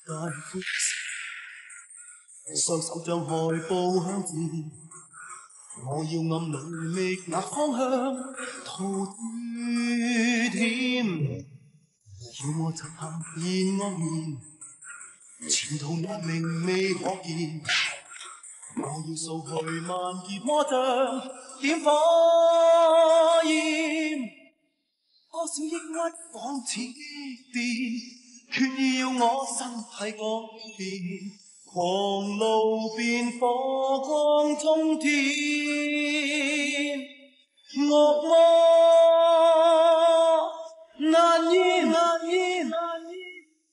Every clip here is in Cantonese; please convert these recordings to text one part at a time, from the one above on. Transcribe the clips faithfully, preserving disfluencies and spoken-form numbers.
大呼雙手張開步向前，我要暗裏覓那方向，途愈險，要我疾行現安然，前途難明未可見，我要掃去萬劫魔障，點火焰，多少抑鬱仿似激電，決意要我身體改變。狂怒變火光衝天，惡魔難言難言難言。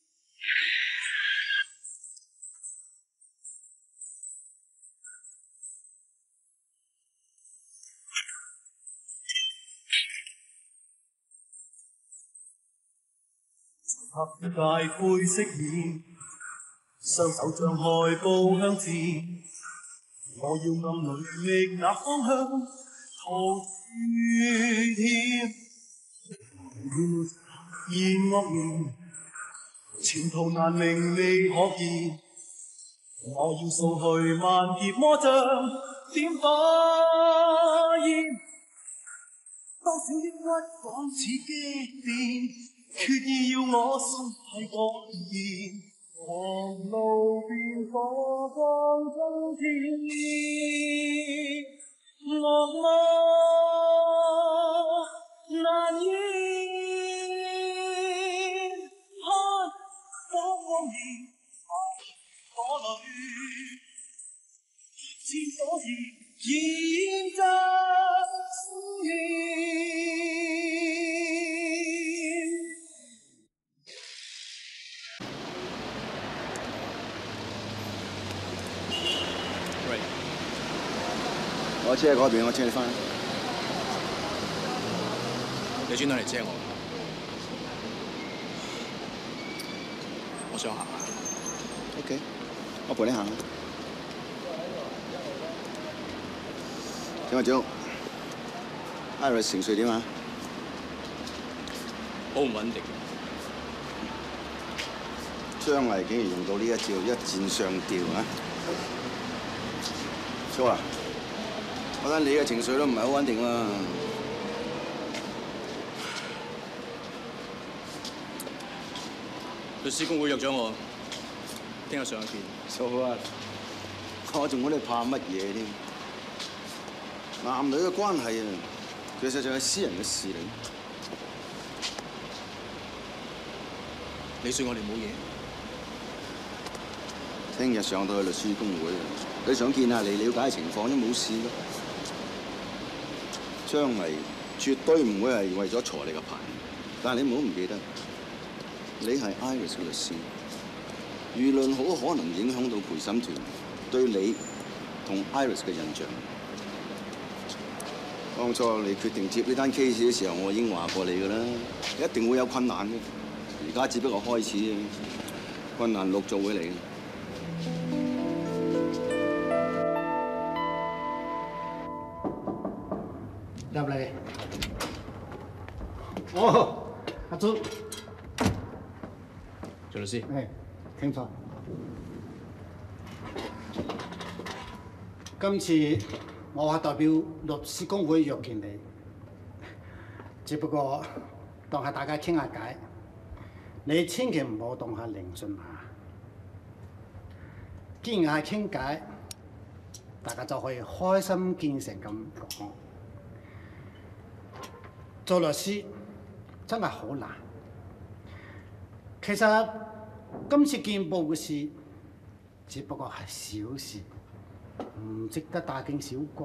黑界灰色面。雙手張開步向前，我要暗裏覓那方向，途愈險，現惡然，前途難明未可見，我要掃去萬劫魔障，點火焰，多少抑鬱仿似激電，決意要我身體改變。狂怒變火光衝天，惡魔難言，看火光燃，火裏戰火焰燃着生命。 我車喺嗰邊，我車你翻。 你專登嚟接我？我想行下。 O K， 我陪你行。點啊，總 ？Iris 情緒點啊？ 好唔穩定。 張麗竟然用到呢一招一箭上吊啊！蘇啊！我覺得你嘅情緒都唔係好穩定喎。 律師公會約咗我，聽日上去見。 蘇啊，我仲喺度怕乜嘢添？男女嘅關係啊，其實就係私人嘅事嚟。 你說我哋冇嘢？ 聽日上到去律師公會，佢想見下你，了解情況都冇事咯。張麗絕對唔會係為咗鋤你個牌，但係你唔好唔記得，你係 Iris 嘅律師，輿論好可能影響到陪審團對你同 Iris 嘅印象。當初你決定接呢單 case 嘅時候，我已經話過你㗎啦，一定會有困難嘅。而家只不過開始啫，困難陸續會嚟嘅。 入嚟。哦，阿祖。 徐律師。 係，聽錯。今次我係代表律師公會約見你，只不過當係大家傾下偈，你千祈唔好當係聆訊下。既然係傾偈，大家就可以開心見誠咁講。做律師真係好難。其實今次見報嘅事，只不過係小事，唔值得大驚小怪。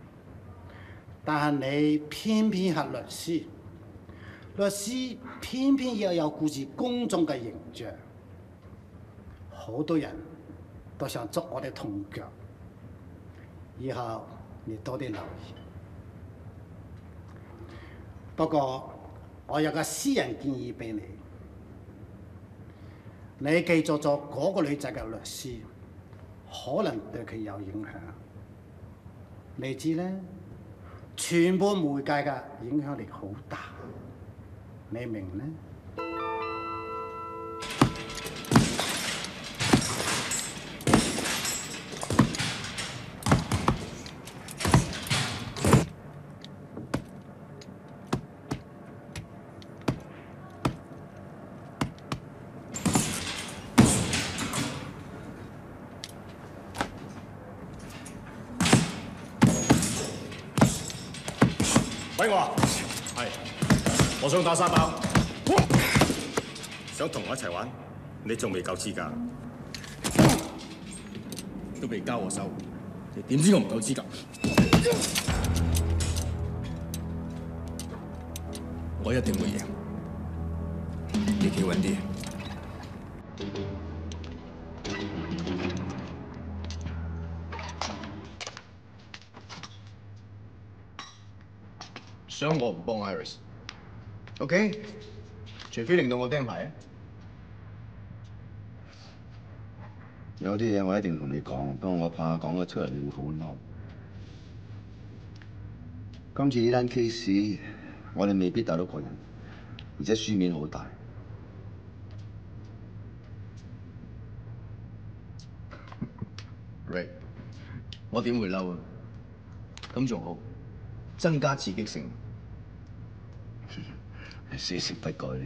但係你偏偏係律師，律師偏偏要有顧住公眾嘅形象，好多人都想捉我哋痛腳。以後你多啲留意。不過，我有個私人建議俾你，你記住咗嗰個女仔嘅律師，可能對佢有影響。你知咧，傳播媒介嘅影響力好大，你明咧？ 位我係， 我想打三包。想同我一齊玩？你仲未夠資格。 都未交我手，你點知我唔夠資格？我一定會贏，你企穩啲。想我唔幫 Iris，OK？ 除非令到我釘牌啊！ 有啲嘢我一定同你講，不過我怕講咗出嚟你會好嬲。今次呢單 case 我哋未必打到個人，而且輸面好大。 Ray， 我點會嬲啊？咁仲好，增加刺激性。 死性不改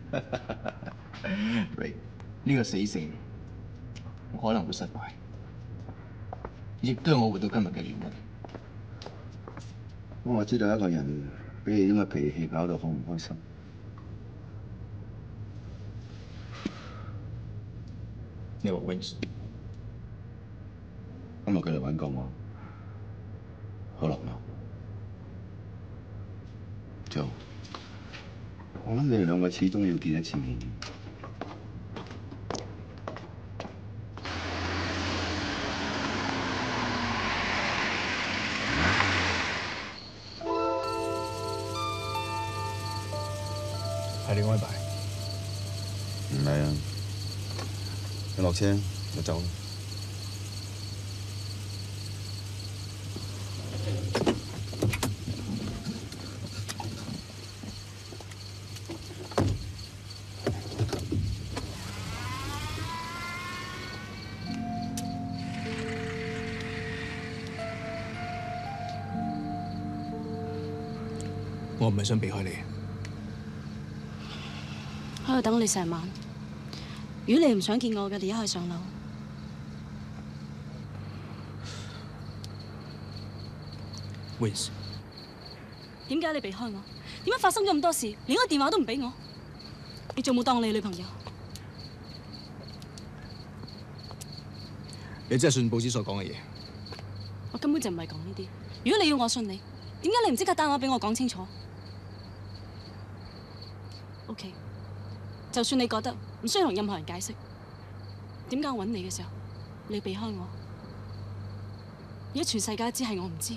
Ray， 呢個死性，我可能會失敗，亦都係我活到今日嘅原因。 不過我知道一個人俾你咁嘅脾氣搞到好唔開心。 你話 Wings， 今日佢嚟揾過我，好落寞。就我諗你哋兩個始終要見一次面。 係你安排？ 唔係啊，你落車，我走。 我唔係想避開你。 喺度等你成晚。如果你唔想見我嘅，你而家可以上樓。 Wins， 點解你避開我？點解發生咗咁多事，連個電話都唔俾我？你仲冇當我你女朋友？ 你真係信報紙所講嘅嘢？ 我根本就唔係講呢啲。如果你要我信你，點解你唔即刻打電話俾我講清楚 ？OK， 就算你覺得唔需要同任何人解釋，點解我揾你嘅時候，你避開我？而家全世界只係我唔知。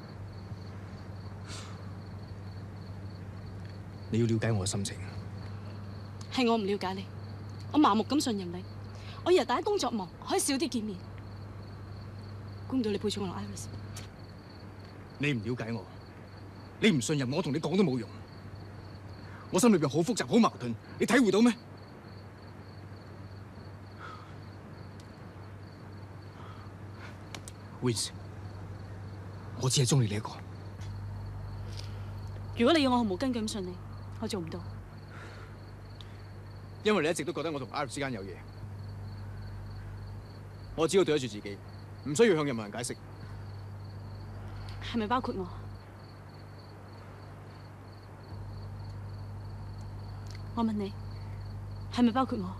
你要了解我嘅心情。 係我唔了解你，我盲目咁信任你。我日日大家工作忙，可以少啲見面。估唔到你配住我同 Iris。 你唔了解我，你唔信任我，同你講都冇用。我心裏邊好複雜，好矛盾，你體會到咩 ？Wins， 我只係中意你一個。 如果你要我毫無根據咁信你，我做唔到。 因為你一直都覺得我同 Iris 之間有嘢，我只要對得住自己，唔需要向任何人解釋。 係咪包括我？我問你，係咪包括我？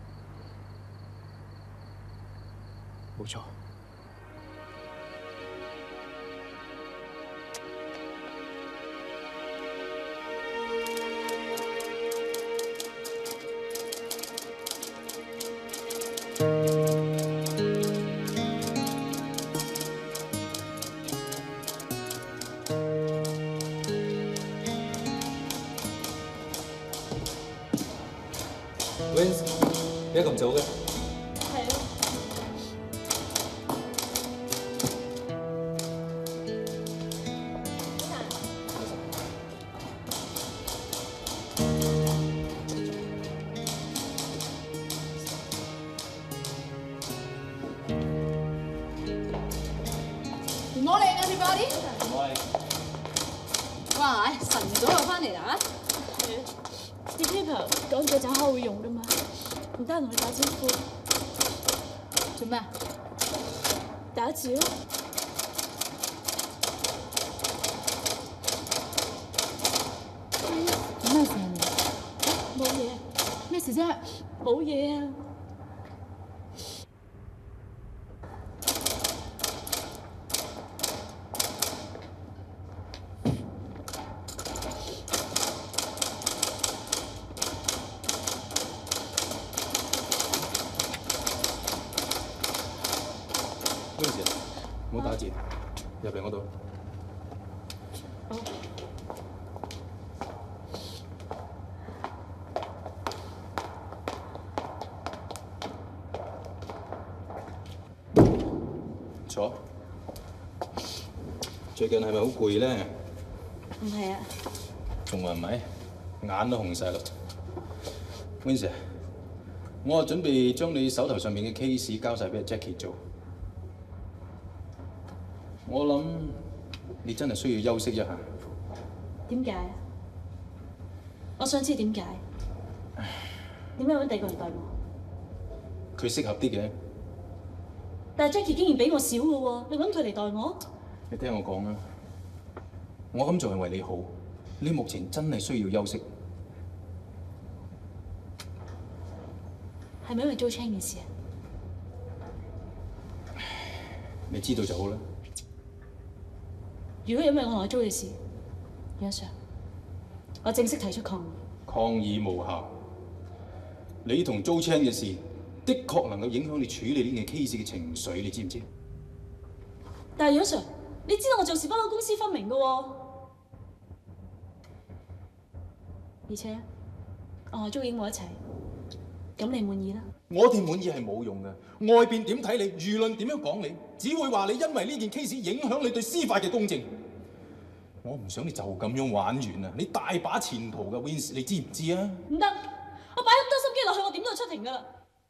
冇錯。 Wins， 點解咁早嘅？ 係啊。 Good morning, everybody。哇！晨早就翻嚟啦啲 paper 講咗陣開會用㗎嘛，唔得同你打招呼。 做咩啊？ 打字咯。 咩事啊你？ 冇嘢， 咩事啫？ 冇嘢啊。 咩事？唔好打字，入嚟我度。坐。最近係咪好攰咧？ 唔係啊。 仲話唔係？眼都紅晒啦。Winsor，我準備將你手頭上面嘅 case 交晒俾 Jackie 做。我諗你真係需要休息一下。 點解啊？我想知點解？點解揾第二個嚟代我？ 佢適合啲嘅。 但係 Jackie 竟然比我少嘅喎，你揾佢嚟代我？ 你聽我講啊，我咁做係為你好。你目前真係需要休息。 係咪因為 Joe Chang 嘅事啊？ 你知道就好啦。 如果因為我同阿 Joe 嘅事，楊 Sir， 我正式提出抗議。 抗議無效。你同 Joe Chang 嘅事，的確能夠影響你處理呢件 case 嘅情緒，你知唔知？ 但係楊 Sir， 你知道我做事不嬲公私分明嘅喎。而且我同 Joe 已經冇一齊，咁你滿意啦？ 我哋滿意係冇用嘅，外邊點睇你，輿論點樣講你，只會話你因為呢件 case 影響你對司法嘅公正。我唔想你就咁樣玩完啊！你大把前途嘅 Wins， 你知唔知啊？ 唔得，我擺咁多心機落去，我點都要出庭㗎啦。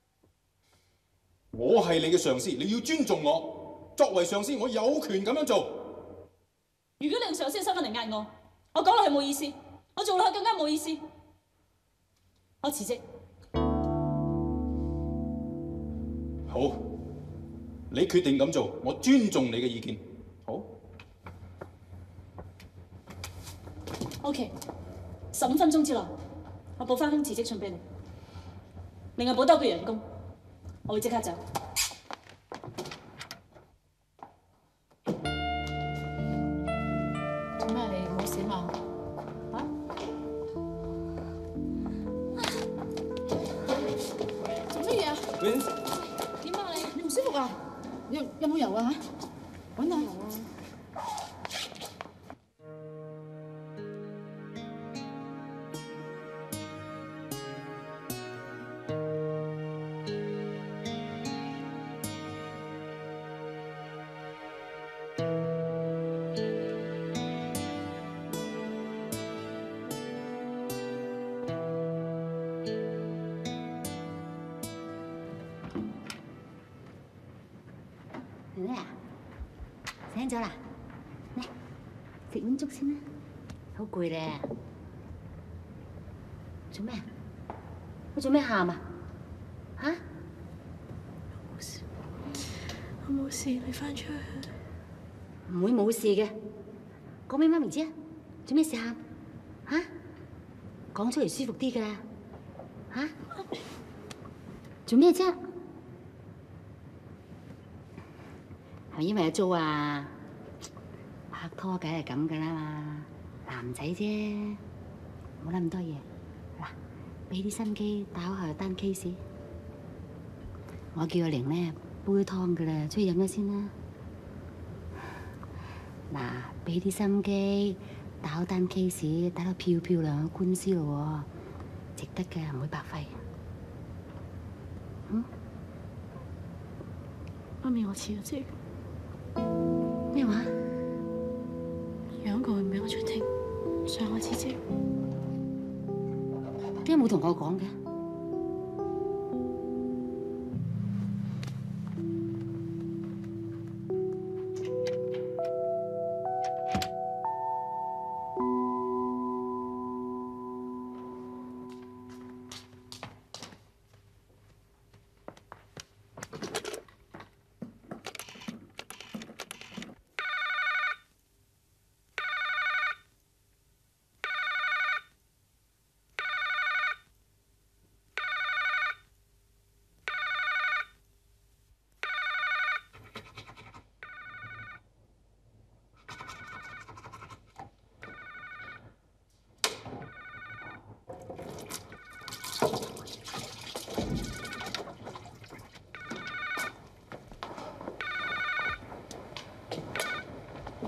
我係你嘅上司，你要尊重我。作為上司，我有權咁樣做。 如果你用上司嘅身份嚟壓我，我講落去冇意思，我做落去更加冇意思。我辭職。 好，你決定咁做，我尊重你嘅意見。好。 OK， 十五分鐘之內，我補翻封辭職信俾你，另外補多個月人工，我會即刻走。 做咩你冇事嘛？嚇？做乜嘢啊？ Wins， 點啊你？你唔舒服啊？有有冇油啊嚇？揾下油啊！ 咩啊？醒咗啦？嚟食碗粥先啦，好攰咧。做咩啊？我做咩喊啊？嚇？ 冇事，我冇事，你翻出去。 唔會冇事嘅，講俾媽咪知啊！做咩事喊？嚇？講出嚟舒服啲㗎。嚇？做咩啫？係咪因為阿 Jo 啊？拍拖梗係咁噶啦嘛，男仔啫，冇諗咁多嘢。嗱，俾啲心機打好下單 case。我叫阿玲咧煲湯噶啦，出去飲咗先啦。嗱，俾啲心機打好單 case，打到漂漂亮嘅官司咯喎，值得嘅，唔會白費。嗯？ 媽咪，我辭咗職。 咩話？ 楊國唔俾我出庭，想我辭職。 點解冇同我講嘅？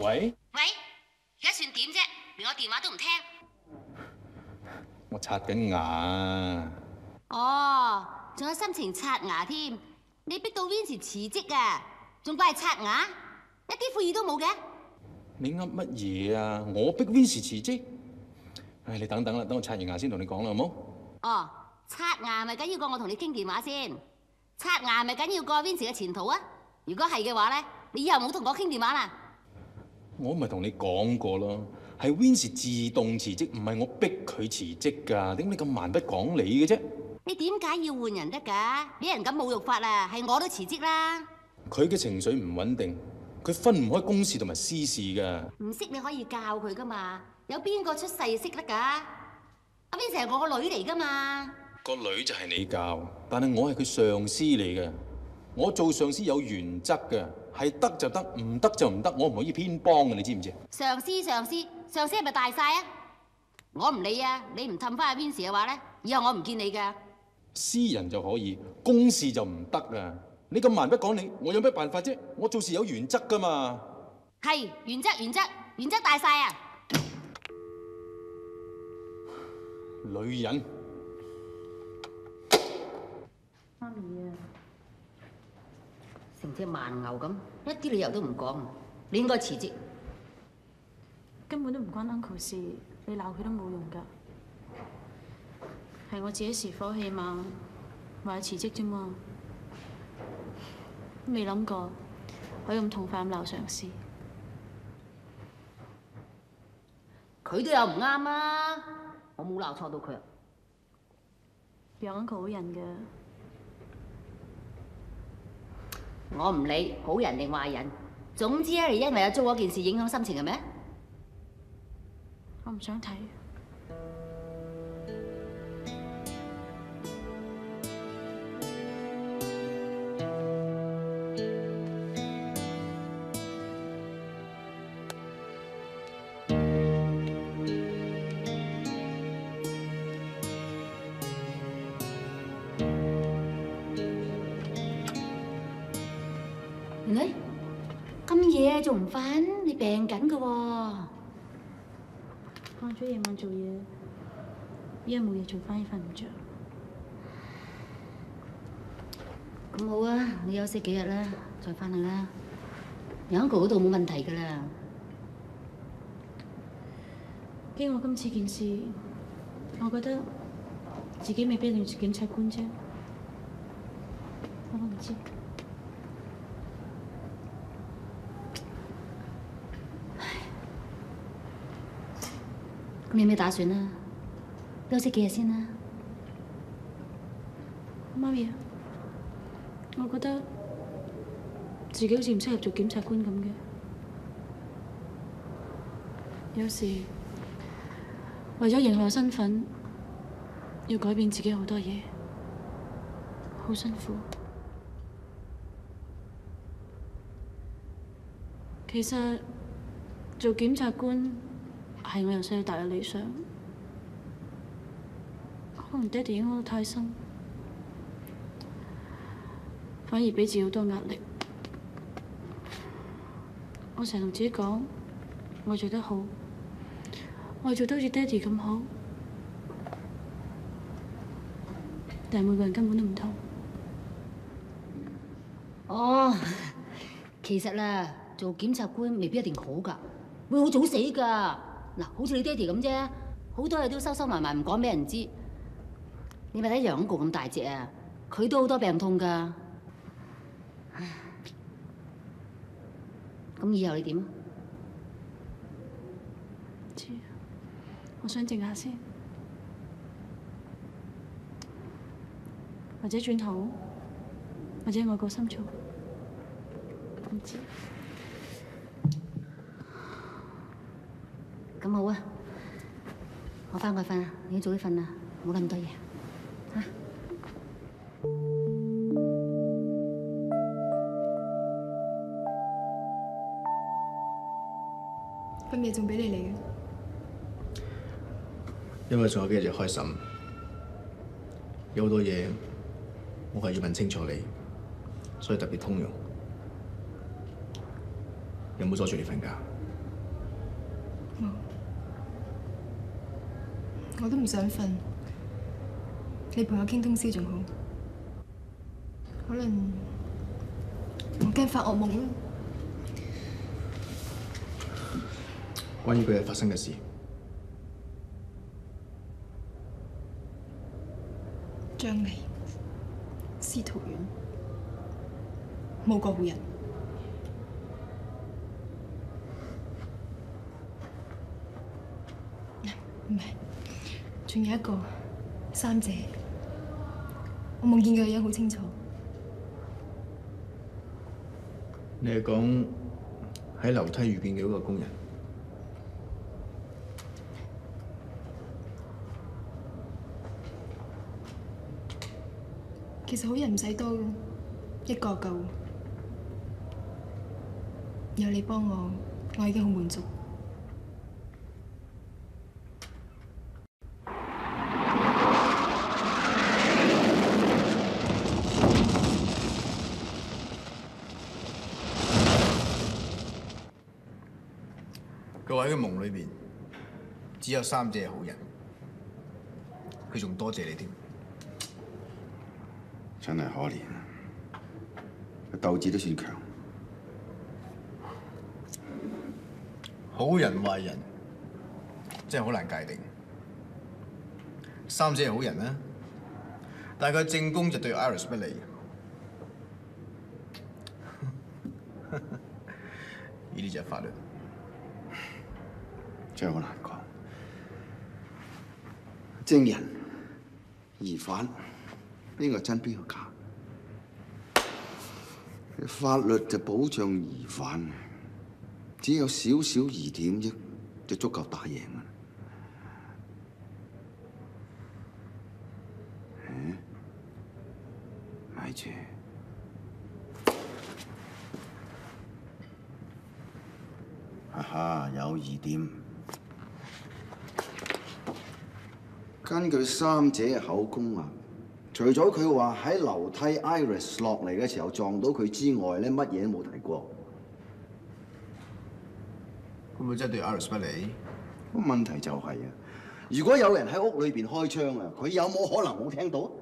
喂？ 喂，而家算點啫？連我電話都唔聽。 我刷緊牙。 哦，仲有心情刷牙添？你逼到 Vincy 辭職啊？仲怪係刷牙？一啲悔意都冇嘅。 你噏乜嘢啊？我逼 Vincy 辭職？唉，你等等啦，等我刷完牙先同你講啦，好冇？ 哦，刷牙咪緊要過我同你傾電話先。刷牙咪緊要過 Vincy 嘅前途啊！如果係嘅話咧，你以後唔好同我傾電話啦。 我咪同你講過咯，係 Vincy 自動辭職，唔係我逼佢辭職㗎。點解你咁蠻不講理嘅啫？你點解要換人得㗎？俾人咁侮辱法啊，係我都辭職啦。佢嘅情緒唔穩定，佢分唔開公事同埋私事㗎。唔識你可以教佢㗎嘛？有邊個出世識得㗎？阿 Vincy 係我個女嚟㗎嘛。個女就係你教，但係我係佢上司嚟嘅。我做上司有原則嘅，係得就得，唔得就唔得，我唔可以偏幫嘅，你知唔知？上司上司上司係咪大晒啊？我唔理啊！你唔氹翻阿 Vincy 嘅話咧，以後我唔見你㗎。私人就可以，公事就唔得啊！你咁蠻不講理，我有咩辦法啫？我做事有原則㗎嘛。係原則原則原則大晒啊！女人。媽咪啊，成隻蠻牛咁，一啲理由都唔講，你應該辭職。 根本都唔關 uncle 事，你鬧佢都冇用㗎。係我自己時火氣猛，話辭職啫嘛。未諗過可以咁痛快咁鬧上司。 佢都有唔啱啊！我冇鬧錯到佢。 有 uncle 好人㗎。 我唔理好人定壞人，總之咧，你因為阿租嗰件事影響心情係咩？ 我唔想睇。 你咁夜仲唔瞓？你病緊㗎喎。 放咗夜晚做嘢，依家冇嘢做，反而瞓唔着。 咁好啊，你休息幾日啦，再翻去啦。有 uncle 嗰度冇問題㗎啦。 經過今次件事，我覺得自己未必一定要做檢察官啫。我都唔知。咁你有咩打算啊？休息幾日先啦。媽咪啊，我覺得自己好似唔適合做檢察官咁嘅。有時為咗迎合身份，要改變自己好多嘢，好辛苦。其實做檢察官係我由細到大嘅理想，可能爹哋影響得太深，反而俾自己好多壓力。我成日同自己講，我做得好，我做得好似爹哋咁好，但係每個人根本都唔同。 哦，其實啦，做檢察官未必一定好㗎，會好早死㗎。嗱，好似你爹哋咁啫，好多嘢都收收埋埋，唔講俾人知。你咪睇楊公咁大隻啊，佢都好多病痛㗎。咁以後你點啊？ 知，我想靜下先，或者轉頭，或者外國深造，唔知。 咁好啊，我翻去瞓啦，你早啲瞓啦，冇諗咁多嘢嚇。 今夜仲俾你嚟嘅， 因為仲有幾日就開審，有好多嘢我係要問清楚你，所以特別通融。有冇阻住你瞓覺？ 我都唔想瞓，你陪我傾通宵仲好。可能我驚發惡夢啦。 關於嗰日發生嘅事， 張離、司徒遠冇個好人。唔係，仲有一個三姐，我夢見佢嘅樣好清楚。 你係講喺樓梯遇見嘅嗰個工人？ 其實好人唔使多嘅，一個夠。有你幫我，我已經好滿足。 佢話喺個夢裏邊，只有三姐係好人，佢仲多謝你添。 真係可憐，佢鬥志都算強。 好人壞人真係好難界定。三姐係好人啦，但係佢正宮就對 Iris 不利。呢啲就係法律。 真係好難講。證人、疑犯，邊個真邊個假？法律就保障疑犯，只有少少疑點啫，就足夠打贏啦。誒，咪住。哈哈，有疑點。根據三姐嘅口供啊，除咗佢話喺樓梯 Iris 落嚟嘅時候撞到佢之外咧，乜嘢都冇提過。 會唔會真係對 Iris 不利？ 個問題就係啊，如果有人喺屋裏邊開槍啊，佢有冇可能冇聽到？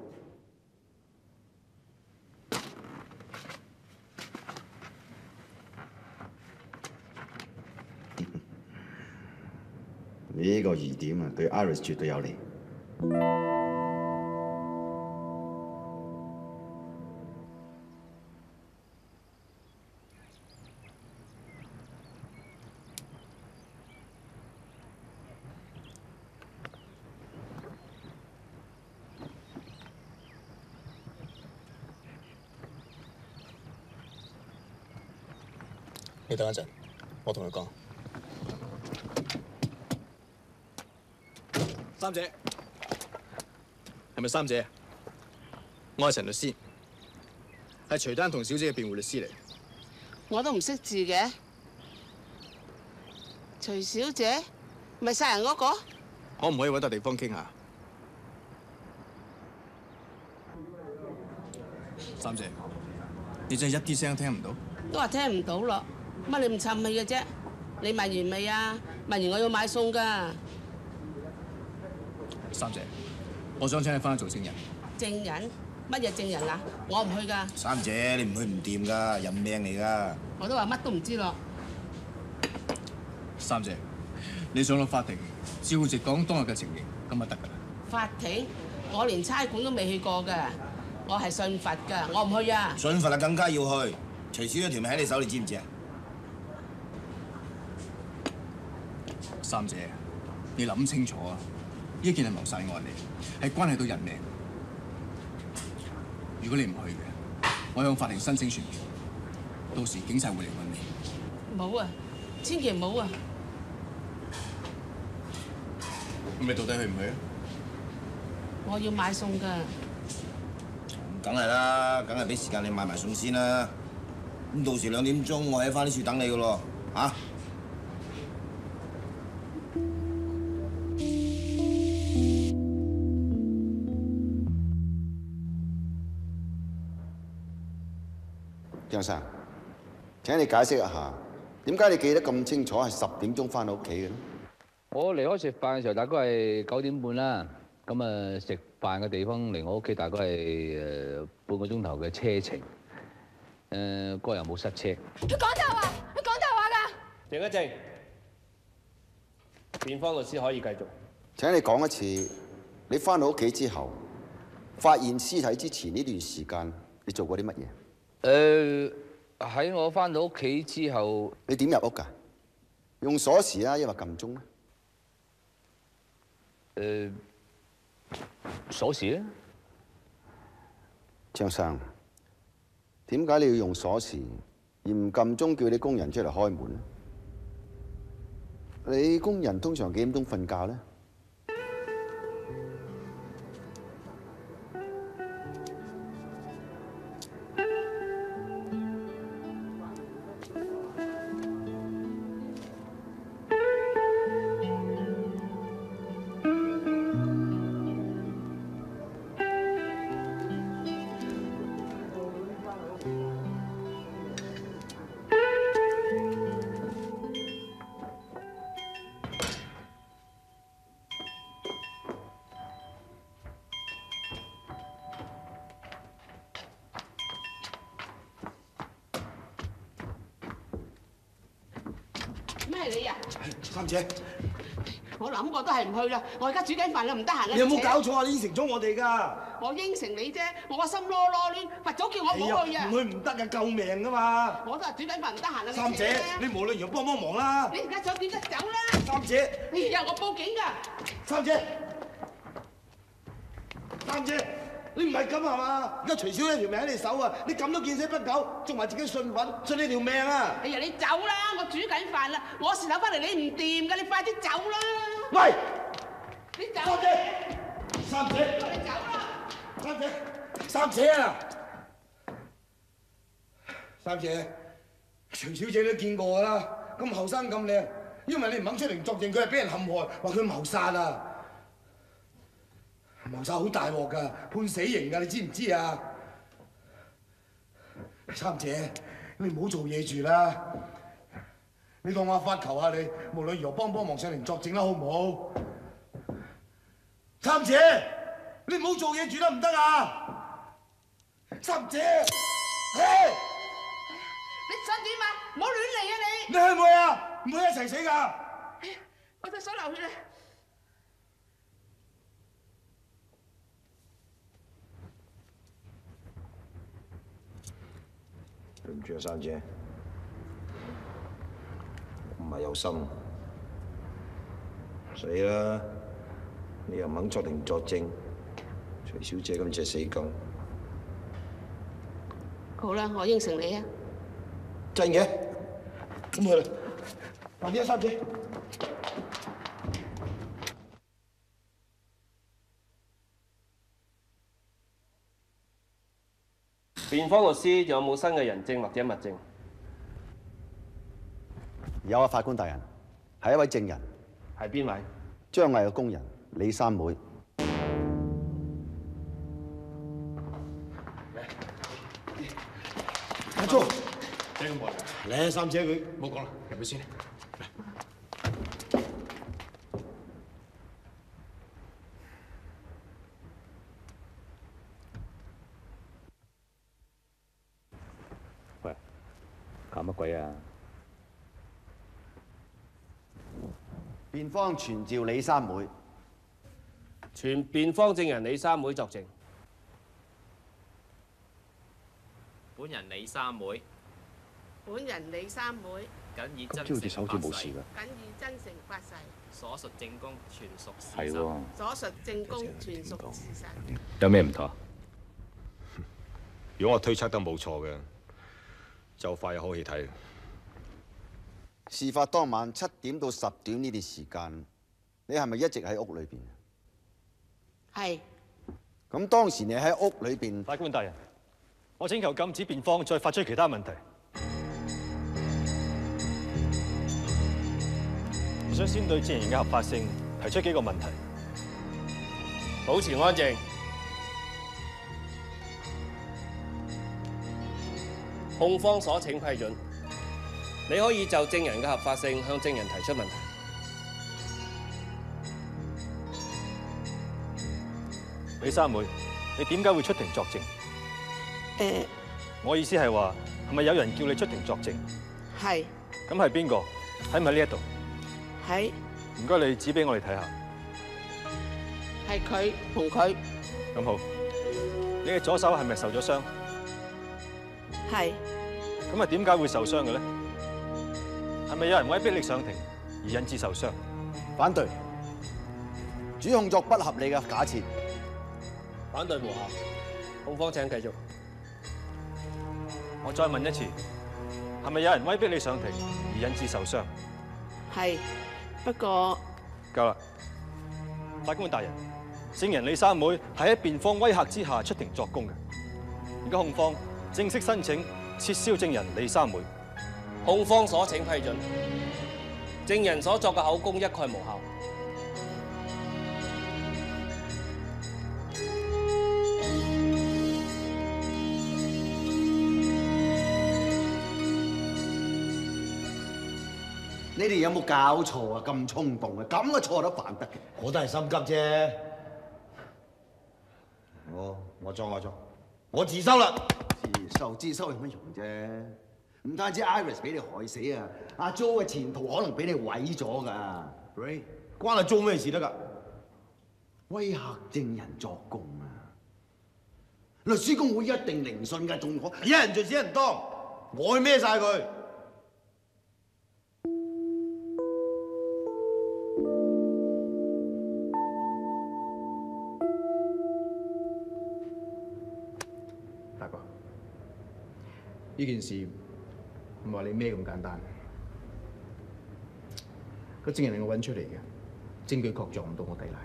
呢個疑點啊，對 Iris 絕對有利。 你等一陣，我同佢講。三姐，係咪三姐？我係陳律師，係徐丹同小姐嘅辯護律師嚟。 我都唔識字嘅，徐小姐，咪殺人嗰個？ 可唔可以揾笪地方傾下？三姐，你真係一啲聲都聽唔到？ 都話聽唔到咯，乜你唔沉氣嘅啫？你問完未啊？問完我要買餸㗎。 三姐，我想請你翻去做證人。 證人？乜嘢證人啊？我唔去㗎。 三姐，你唔去唔掂㗎，人命嚟㗎。 我都話乜都唔知咯。 三姐，你上到法庭，照直講當日嘅情形，咁就得㗎啦。 法庭？我連差館都未去過㗎，我係信佛㗎，我唔去啊。 信佛啊，更加要去。徐小姐條命喺你手，你知唔知啊？ 三姐，你諗清楚啊！呢件係謀殺案嚟，係關係到人命。如果你唔去嘅，我向法庭申請傳票，到時警察會嚟揾你。 冇啊，千祈唔好啊！ 咁你到底去唔去啊？ 我要買餸㗎。 梗係啦，梗係俾時間你買埋餸先啦。咁到時兩點鐘，我喺翻呢處等你㗎咯，嚇！ 張生，請你解釋一下，點解你記得咁清楚係十點鐘翻到屋企嘅咧？ 我離開食飯嘅時候大概係九點半啦。咁啊，食飯嘅地方離我屋企大概係誒半個鐘頭嘅車程。誒，嗰日冇塞車。 佢講大話，佢講大話㗎。 靜一靜，辯方律師可以繼續。 請你講一次，你翻到屋企之後，發現屍體之前呢段時間，你做過啲乜嘢？ 誒，喺我翻到屋企之後， 你點入屋㗎？用鎖匙啊，抑或撳鐘咧？ 誒，鎖匙咧。 張生，點解你要用鎖匙而唔撳鐘叫你工人出嚟開門咧？你工人通常幾點鐘瞓覺咧？ 咩你啊？ 三姐， 我諗過都係唔去啦。我而家煮緊飯啦，唔得閒啦。 你有冇搞錯啊？你應承咗我哋㗎。 我應承你啫，我個心囉囉攣，佛祖叫我唔好去啊。 唔去唔得㗎，救命㗎嘛。 我都係煮緊飯，唔得閒啦。 三姐，你無論如何幫幫忙啦。 你而家想點得走啦？ 三姐， 哎呀，我報警㗎。 三姐，三姐。你唔係咁係嘛？而家徐小姐條命喺你手啊！你咁都見死不救，仲埋自己信份，信你條命啊！ 哎呀，你走啦！我煮緊飯啦，我事頭翻嚟你唔掂㗎，你快啲走啦！ 喂， 你走！ 三姐，三姐， 你走啦！ 三姐，三姐啊！三姐，徐小姐都見過㗎啦，咁後生咁靚，因為你唔肯出庭作證，佢係俾人陷害，話佢謀殺啊！謀殺好大鑊㗎，判死刑㗎，你知唔知啊？三姐，你唔好做嘢住啦，你當我發求下你，無論如何幫幫忙上庭作證啦，好唔好？三姐，你唔好做嘢住得唔得啊？三姐，嘿， 你想點啊？唔好亂嚟啊你！ 你去唔去啊？唔會一齊死㗎！ 哎呀，我隻手流血啊！ 對唔住啊，三姐，我唔係有心。死啦！你又唔肯出庭作證，徐小姐咁隻死狗。 好啦，我應承你啊。 真嘅？咁去啦，慢啲啊，三姐。 辯方律師仲有冇新嘅人證或者物證？ 有啊，法官大人，係一位證人。 係邊位？ 張毅嘅工人李三妹。 阿叔， 請咁過嚟。 嚟，三姐佢。 唔好講啦，入去先。 喂，搞乜鬼啊？ 辯方傳召李三妹。 傳辯方證人李三妹作證。 本人李三妹， 本人李三妹， 謹以真今朝好似手好似冇事㗎。 謹以真誠發誓， 所述證供全屬事係實。 喎。 所述證供全屬事實。 有咩唔妥？ 如果我推測得冇錯嘅，就快有好戲睇。 事發當晚七點到十點呢段時間，你係咪一直喺屋裏邊？ 係。 咁當時你喺屋裏邊？ 法官大人，我請求禁止辯方再發出其他問題。我想先對證人嘅合法性提出幾個問題。 保持安靜。控方所請批准，你可以就證人嘅合法性向證人提出問題。 李三妹，你點解會出庭作證？ 誒， 我意思係話，係咪有人叫你出庭作證？ 係。 咁係邊個？喺唔喺呢一度？ 喺。 唔該，你指俾我哋睇下。 係佢同佢。 咁好。你嘅左手係咪受咗傷？ 係。 咁啊，點解會受傷嘅咧？係咪有人威逼你上庭而引致受傷？ 反對。主控作不合理嘅假設。 反對無效。控方請繼續。 我再問一次，係咪有人威逼你上庭而引致受傷？ 係。不過。 夠啦，法官大人，證人李三妹係喺辯方威嚇之下出庭作供嘅。而家控方正式申請撤銷證人李三妹。 控方所請批准。證人所作嘅口供一概無效。 你哋有冇搞錯啊？咁衝動啊！咁嘅錯都犯得嘅。 我都係心急啫。我我裝我裝，我自首啦。 自首自首有乜用啫？唔單止 Iris 俾你害死啊，阿 Jo 嘅前途可能俾你毀咗㗎。Ray， 關阿 Jo 咩事得㗎？ 威嚇證人作供啊！律師公會一定聆訊㗎，仲可一人做死人當，我去孭晒佢。 大哥，呢件事唔話你咩咁簡單，個證人係我揾出嚟嘅，證據確鑿唔到我抵賴，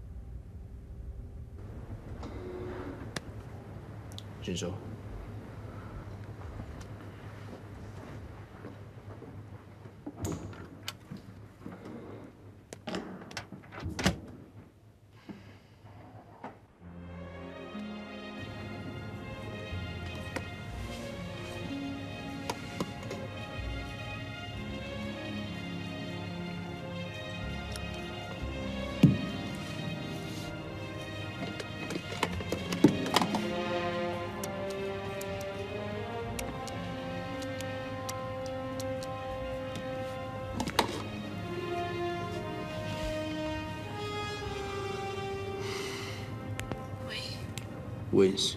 算數。Wins，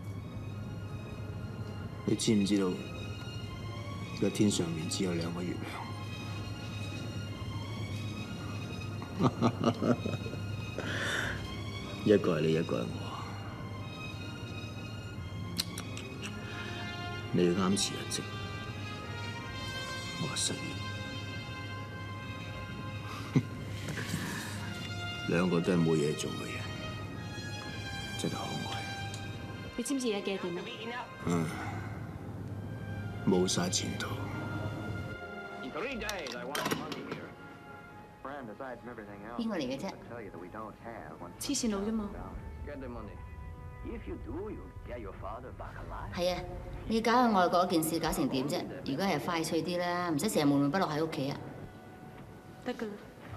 你知唔知道而家天上面只有兩個月亮？一個係你，一個係我。你要啱辭一職，我失業。兩個都係冇嘢做嘅人，真係可愛。 你知唔知而家幾多點啊？ 嗯，冇晒前途。 邊個嚟嘅啫？ 黐線佬啫嘛！ 係啊，你搞去外國件事搞成點啫？如果係快脆啲啦，唔使成日悶悶不樂喺屋企啊！ 得㗎啦。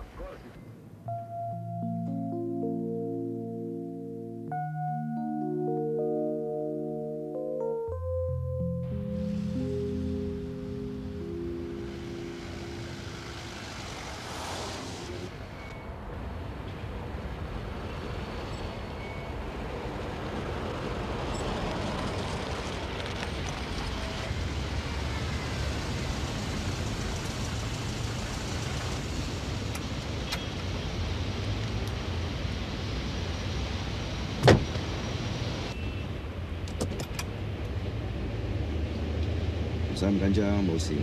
唔使咁緊張，冇事嘅。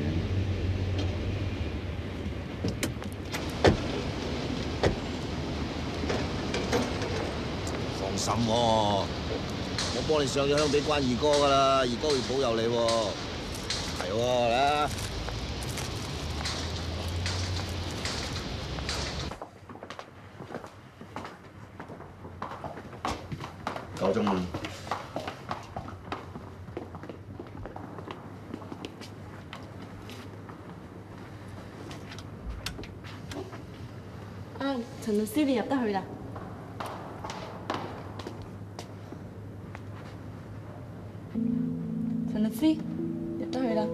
放心喎，我幫你上咗香俾關二哥噶啦，二哥會保佑你喎。係喎，嚟啊！ 夠鐘啦。 啊，陳律師，你入得去啦。 飛，入得去啦。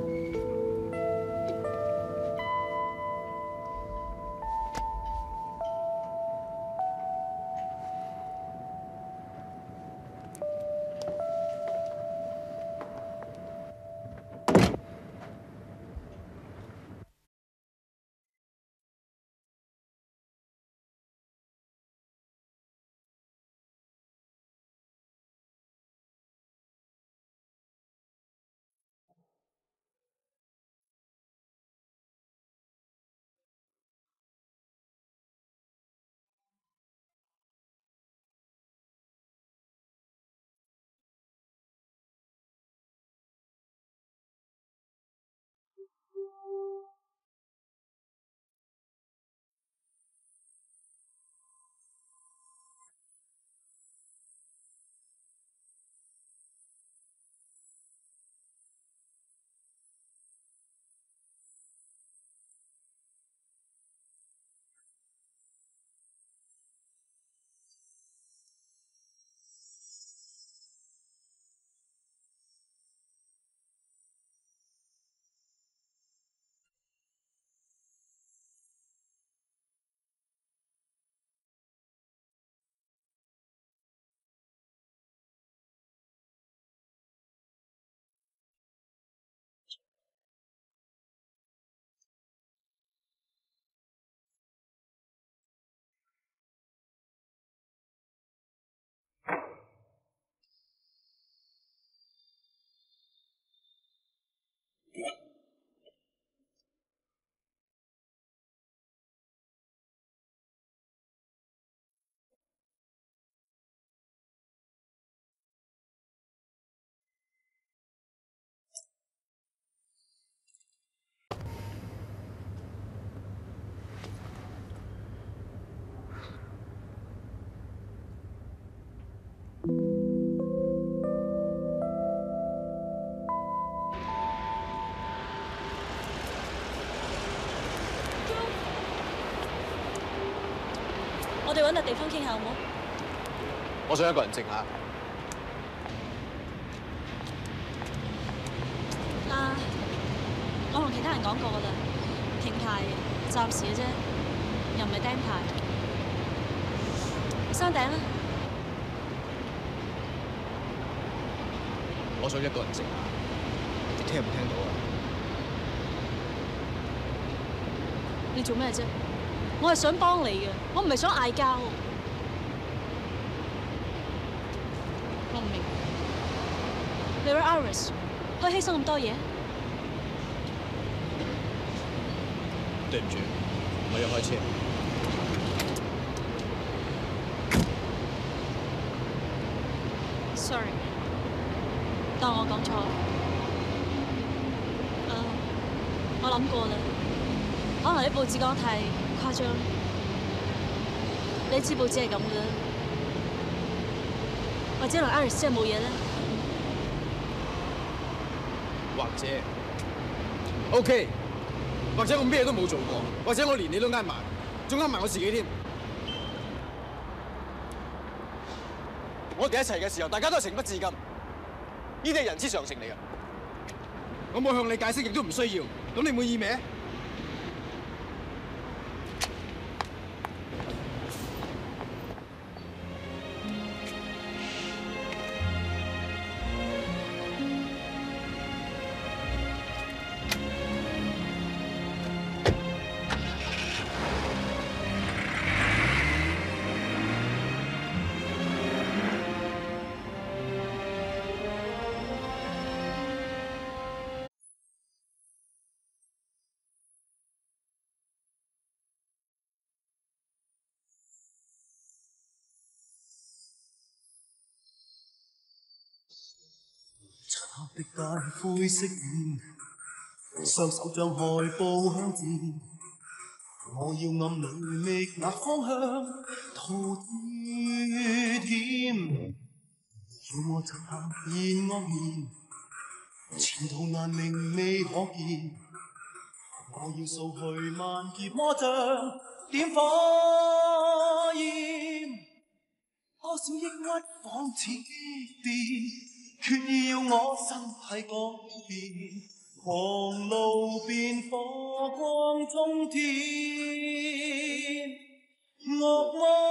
我哋揾個地方傾下好唔好？ 我想一個人靜下。 啊，我同其他人講過噶啦，停牌暫時嘅啫，又唔係釘牌。山頂啦。 我想一個人靜下，你聽唔聽到啊？ 你做咩啫？我係想幫你嘅，我唔係想嗌交。我唔明，你為 Iris 可以犧牲咁多嘢？ 對唔住，我要開車。 Sorry， 當我講錯。啊，我諗過啦，可能啲報紙講太誇張，你知報紙係咁嘅啦，或者可能 Iris 真係冇嘢咧。 或者 ，OK， 或者我咩都冇做過，或者我連你都呃埋，仲呃埋我自己添。我哋一齊嘅時候，大家都係情不自禁，呢啲係人之常情嚟嘅。我冇向你解釋，亦都唔需要。咁你滿意未？ 漆黑的街灰色面，雙手張開步向前，我要暗裏覓那方向，途越險，要我疾行現愕然，前途難明未可見，我要掃去萬劫魔障，點火焰，多少抑鬱仿似激電。 决意要我身体改变，狂路边火光冲天，恶魔。